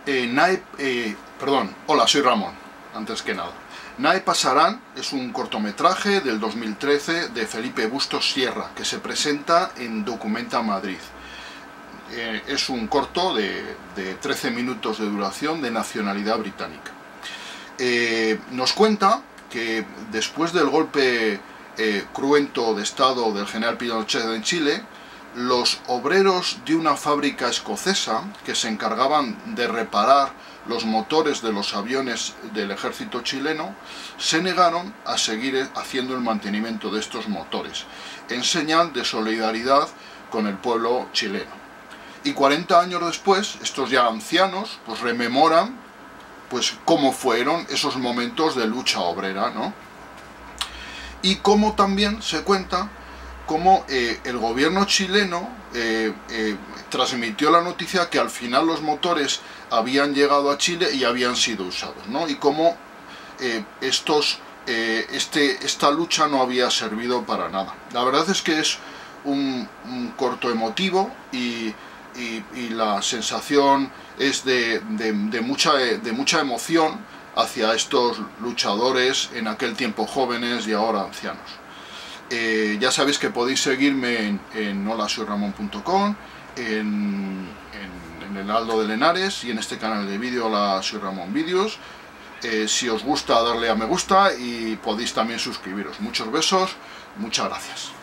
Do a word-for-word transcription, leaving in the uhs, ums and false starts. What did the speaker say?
Eh, Nae, eh, perdón, hola, soy Ramón, antes que nada. Nae Pasarán es un cortometraje del dos mil trece de Felipe Bustos Sierra, que se presenta en Documenta Madrid. Eh, es un corto de, de trece minutos de duración de nacionalidad británica. Eh, nos cuenta que después del golpe eh, cruento de estado del general Pinochet en Chile, los obreros de una fábrica escocesa que se encargaban de reparar los motores de los aviones del ejército chileno se negaron a seguir haciendo el mantenimiento de estos motores, en señal de solidaridad con el pueblo chileno. Y cuarenta años después, estos ya ancianos pues rememoran pues cómo fueron esos momentos de lucha obrera, ¿no? Y cómo también se cuenta cómo eh, el gobierno chileno eh, eh, transmitió la noticia que al final los motores habían llegado a Chile y habían sido usados, ¿no? Y cómo eh, estos, eh, este, esta lucha no había servido para nada. La verdad es que es un, un corto emotivo y, y, y la sensación es de, de, de, mucha, de mucha emoción hacia estos luchadores, en aquel tiempo jóvenes y ahora ancianos. Eh, ya sabéis que podéis seguirme en, en hola soy ramón punto com, en, en, en el Aldo de Lenares y en este canal de vídeo Hola Soy Ramón Vídeos. Eh, si os gusta, darle a me gusta y podéis también suscribiros. Muchos besos, muchas gracias.